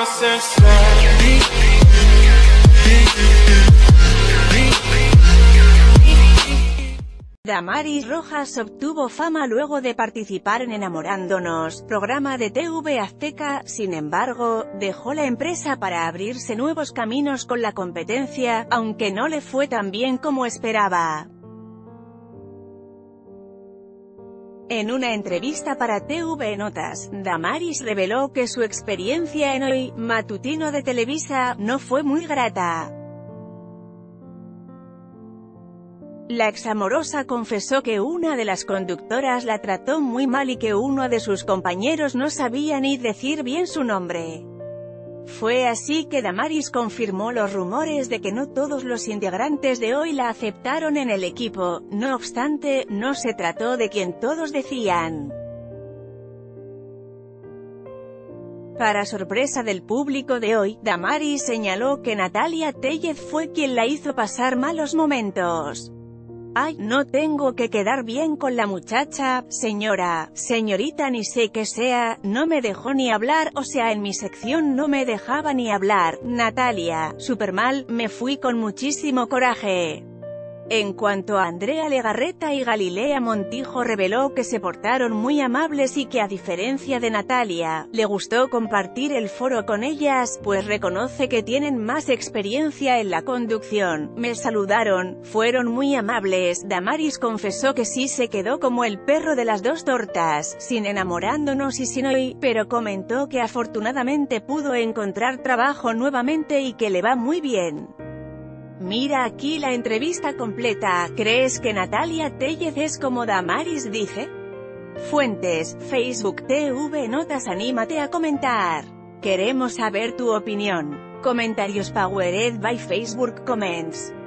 Damaris Rojas obtuvo fama luego de participar en Enamorándonos, programa de TV Azteca. Sin embargo, dejó la empresa para abrirse nuevos caminos con la competencia, aunque no le fue tan bien como esperaba. En una entrevista para TV Notas, Damaris reveló que su experiencia en Hoy, matutino de Televisa, no fue muy grata. La examorosa confesó que una de las conductoras la trató muy mal y que uno de sus compañeros no sabía ni decir bien su nombre. Fue así que Damaris confirmó los rumores de que no todos los integrantes de Hoy la aceptaron en el equipo. No obstante, no se trató de quien todos decían. Para sorpresa del público de Hoy, Damaris señaló que Natalia Tellez fue quien la hizo pasar malos momentos. «Ay, no tengo que quedar bien con la muchacha, señorita ni sé qué sea, no me dejó ni hablar, o sea en mi sección no me dejaba ni hablar, Natalia, súper mal, me fui con muchísimo coraje». En cuanto a Andrea Legarreta y Galilea Montijo, reveló que se portaron muy amables y que a diferencia de Natalia, le gustó compartir el foro con ellas, pues reconoce que tienen más experiencia en la conducción. «Me saludaron, fueron muy amables». Damaris confesó que sí se quedó como el perro de las dos tortas, sin Enamorándonos y sin Hoy, pero comentó que afortunadamente pudo encontrar trabajo nuevamente y que le va muy bien. Mira aquí la entrevista completa. ¿Crees que Natalia Tellez es como Damaris dice? Fuentes: Facebook TV Notas. Anímate a comentar. Queremos saber tu opinión. Comentarios powered by Facebook Comments.